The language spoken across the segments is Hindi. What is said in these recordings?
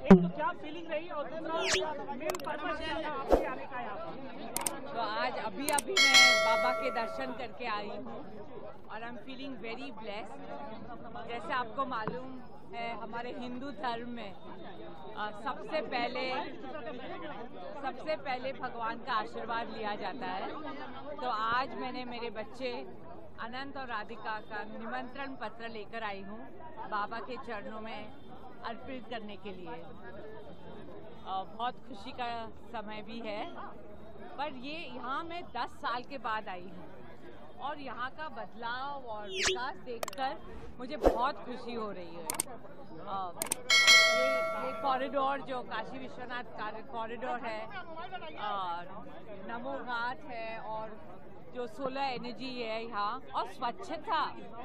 एक तो क्या फीलिंग रही और दूसरा मेन पर्पस क्या था आपके आने का यहाँ पर? तो आज अभी मैं बाबा के दर्शन करके आई हूँ और I am feeling very blessed. जैसे आपको मालूम है हमारे हिंदू धर्म में सबसे पहले भगवान का आशीर्वाद लिया जाता है। तो आज मैंने मेरे बच्चे अनंत और राधिका का निमंत्रण पत्र लेकर आई हूँ बाबा के चरणों में अर्पित करने के लिए। बहुत खुशी का समय भी है, पर ये यहाँ मैं 10 साल के बाद आई हूँ और यहाँ का बदलाव और विकास देखकर मुझे बहुत खुशी हो रही है। ये कॉरिडोर जो काशी विश्वनाथ कॉरिडोर है, नमो घाट है और जो सोलर एनर्जी है यहाँ और स्वच्छता,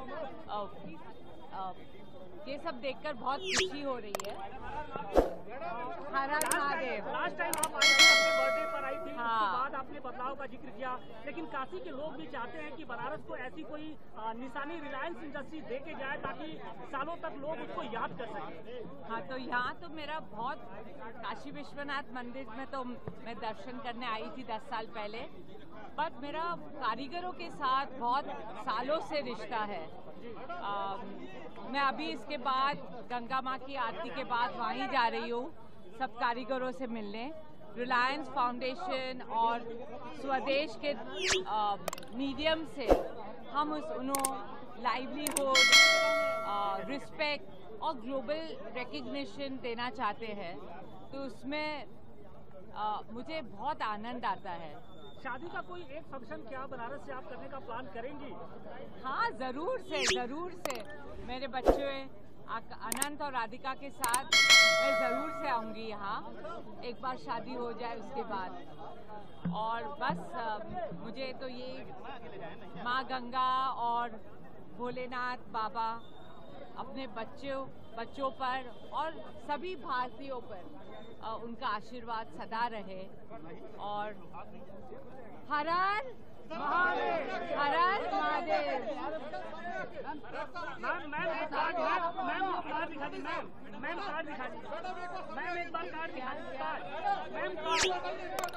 ये सब देखकर बहुत खुशी हो रही है। हर हर महादेव। लास्ट टाइम आप आई थी, अपने बर्थडे पर आई थी, हाँ। उसके बाद आपने बदलाव का जिक्र किया, लेकिन काशी के लोग भी चाहते हैं कि बनारस को ऐसी कोई निशानी रिलायंस इंडस्ट्री दे के जाए ताकि सालों तक लोग उसको याद कर सकें। हाँ, तो यहाँ तो मेरा बहुत काशी विश्वनाथ मंदिर में तो मैं दर्शन करने आई थी 10 साल पहले, बट मेरा कारीगरों के साथ बहुत सालों से रिश्ता है। मैं अभी इसके बाद गंगा माँ की आरती के बाद वहीं जा रही हूँ सब कारीगरों से मिलने। रिलायंस फाउंडेशन और स्वदेश के मीडियम से हम उन्होंने लाइवलीहुड, रिस्पेक्ट और ग्लोबल रिकग्निशन देना चाहते हैं, तो उसमें मुझे बहुत आनंद आता है। शादी का कोई एक फंक्शन क्या बनारस से आप करने का प्लान करेंगी? हाँ, जरूर से मेरे बच्चे अनंत और राधिका के साथ मैं जरूर से आऊंगी यहाँ, एक बार शादी हो जाए उसके बाद। और बस मुझे तो ये माँ गंगा और भोलेनाथ बाबा अपने बच्चों पर और सभी भारतीयों पर उनका आशीर्वाद सदा रहे। और हर हर महादेव, हर हर महादेव। मैम एक कार्ड दिखा दी, मैम कार्ड दिखा दी, मैम एक बार कार्ड दिखा दी, मैम कार्ड।